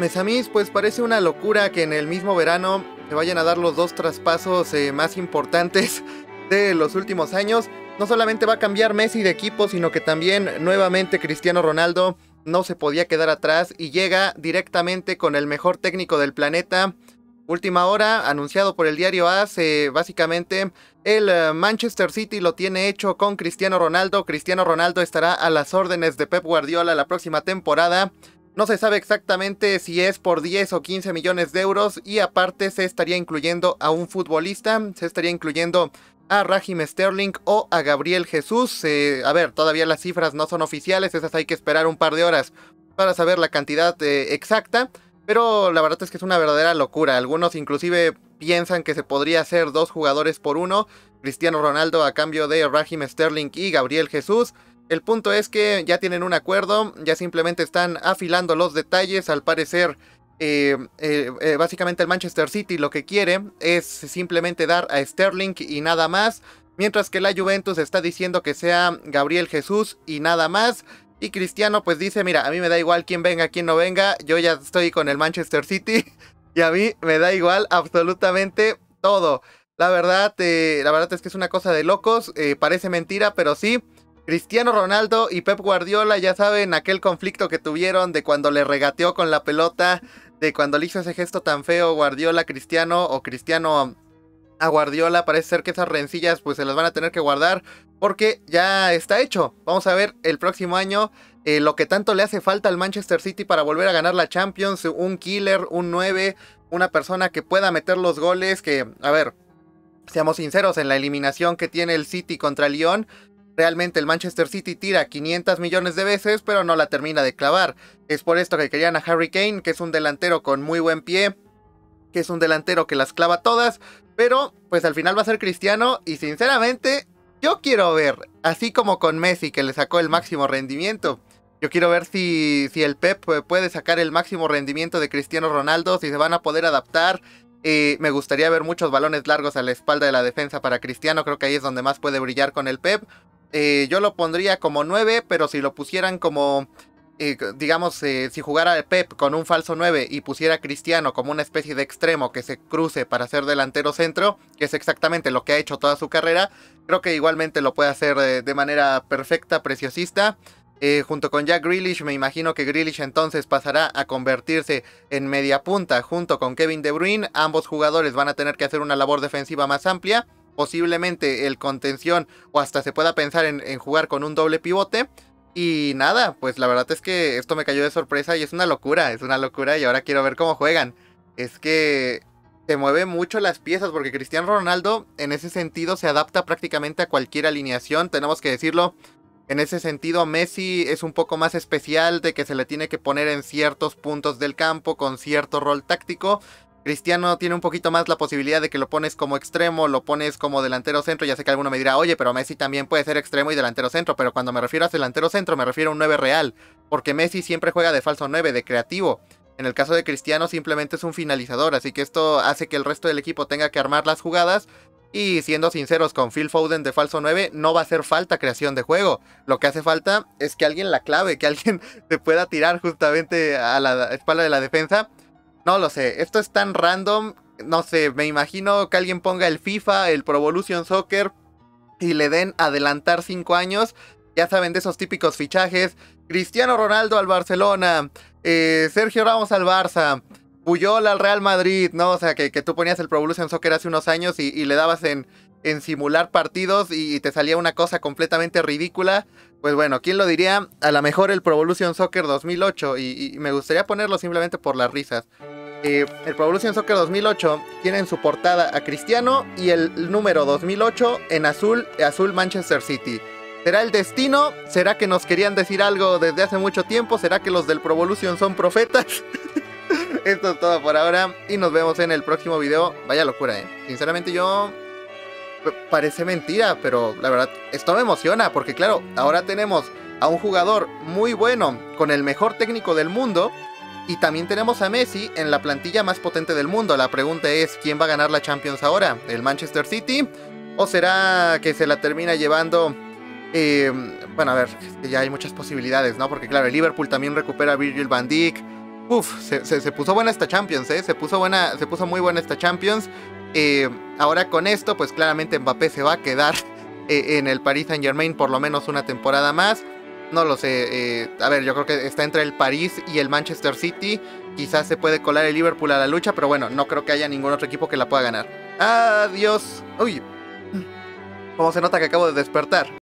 Mesamis, pues parece una locura que en el mismo verano se vayan a dar los dos traspasos más importantes de los últimos años. No solamente va a cambiar Messi de equipo, sino que también nuevamente Cristiano Ronaldo no se podía quedar atrás y llega directamente con el mejor técnico del planeta. Última hora, anunciado por el diario AS, básicamente el Manchester City lo tiene hecho con Cristiano Ronaldo. Cristiano Ronaldo estará a las órdenes de Pep Guardiola la próxima temporada. No se sabe exactamente si es por 10 o 15 millones de euros y aparte se estaría incluyendo a un futbolista, se estaría incluyendo a Raheem Sterling o a Gabriel Jesús. A ver, todavía las cifras no son oficiales, esas hay que esperar un par de horas para saber la cantidad exacta, pero la verdad es que es una verdadera locura. Algunos inclusive piensan que se podría hacer 2 jugadores por uno, Cristiano Ronaldo a cambio de Raheem Sterling y Gabriel Jesús. El punto es que ya tienen un acuerdo, ya simplemente están afilando los detalles. Al parecer, básicamente el Manchester City lo que quiere es simplemente dar a Sterling y nada más, mientras que la Juventus está diciendo que sea Gabriel Jesús y nada más. Y Cristiano pues dice, mira, a mí me da igual quién venga, quién no venga, yo ya estoy con el Manchester City y a mí me da igual absolutamente todo. La verdad es que es una cosa de locos, parece mentira, pero sí. Cristiano Ronaldo y Pep Guardiola, ya saben, aquel conflicto que tuvieron de cuando le regateó con la pelota, de cuando le hizo ese gesto tan feo Guardiola a Cristiano o Cristiano a Guardiola. Parece ser que esas rencillas pues se las van a tener que guardar porque ya está hecho. Vamos a ver el próximo año lo que tanto le hace falta al Manchester City para volver a ganar la Champions. Un killer, un 9, una persona que pueda meter los goles, que, a ver, seamos sinceros, en la eliminación que tiene el City contra el Lyon, realmente el Manchester City tira 500 millones de veces, pero no la termina de clavar. Es por esto que querían a Harry Kane, que es un delantero con muy buen pie, que es un delantero que las clava todas, pero pues al final va a ser Cristiano y sinceramente yo quiero ver, así como con Messi que le sacó el máximo rendimiento, yo quiero ver si el Pep puede sacar el máximo rendimiento de Cristiano Ronaldo, si se van a poder adaptar. Me gustaría ver muchos balones largos a la espalda de la defensa para Cristiano, creo que ahí es donde más puede brillar con el Pep. Yo lo pondría como 9, pero si lo pusieran como, digamos, si jugara el Pep con un falso 9 y pusiera a Cristiano como una especie de extremo que se cruce para ser delantero centro, que es exactamente lo que ha hecho toda su carrera, creo que igualmente lo puede hacer de manera perfecta, preciosista. Junto con Jack Grealish, me imagino que Grealish entonces pasará a convertirse en media punta junto con Kevin De Bruyne. Ambos jugadores van a tener que hacer una labor defensiva más amplia. Posiblemente el contención o hasta se pueda pensar en jugar con un doble pivote. Y nada, pues la verdad es que esto me cayó de sorpresa y es una locura y ahora quiero ver cómo juegan. Es que se mueven mucho las piezas porque Cristiano Ronaldo en ese sentido se adapta prácticamente a cualquier alineación, tenemos que decirlo. En ese sentido Messi es un poco más especial, de que se le tiene que poner en ciertos puntos del campo con cierto rol táctico. Cristiano tiene un poquito más la posibilidad de que lo pones como extremo, lo pones como delantero centro. Ya sé que alguno me dirá, oye, pero Messi también puede ser extremo y delantero centro. Pero cuando me refiero a delantero centro me refiero a un 9 real, porque Messi siempre juega de falso 9, de creativo. En el caso de Cristiano simplemente es un finalizador, así que esto hace que el resto del equipo tenga que armar las jugadas. Y siendo sinceros, con Phil Foden de falso 9 no va a hacer falta creación de juego. Lo que hace falta es que alguien la clave, que alguien se pueda tirar justamente a la espalda de la defensa. No lo sé, esto es tan random, no sé, me imagino que alguien ponga el FIFA, el Pro Evolution Soccer y le den adelantar 5 años. Ya saben, de esos típicos fichajes: Cristiano Ronaldo al Barcelona, Sergio Ramos al Barça, Puyol al Real Madrid, ¿no? O sea, que tú ponías el Pro Evolution Soccer hace unos años y le dabas en simular partidos y te salía una cosa completamente ridícula. Pues bueno, ¿quién lo diría? A lo mejor el Pro Evolution Soccer 2008 y me gustaría ponerlo simplemente por las risas. El Pro Evolution Soccer 2008 tiene en su portada a Cristiano y el número 2008 en azul Manchester City. ¿Será el destino? ¿Será que nos querían decir algo desde hace mucho tiempo? ¿Será que los del Pro Evolution son profetas? Esto es todo por ahora y nos vemos en el próximo video. Vaya locura, sinceramente parece mentira, pero la verdad esto me emociona porque claro, ahora tenemos a un jugador muy bueno con el mejor técnico del mundo y también tenemos a Messi en la plantilla más potente del mundo. La pregunta es, ¿quién va a ganar la Champions ahora? ¿El Manchester City? ¿O será que se la termina llevando? Bueno, a ver, es que ya hay muchas posibilidades, ¿no? Porque claro, el Liverpool también recupera a Virgil van Dijk. Se puso buena esta Champions, se puso muy buena esta Champions. Ahora con esto, pues claramente Mbappé se va a quedar en el Paris Saint-Germain por lo menos una temporada más. No lo sé, a ver, yo creo que está entre el París y el Manchester City. Quizás se puede colar el Liverpool a la lucha, pero bueno, no creo que haya ningún otro equipo que la pueda ganar. Adiós. Uy, cómo se nota que acabo de despertar.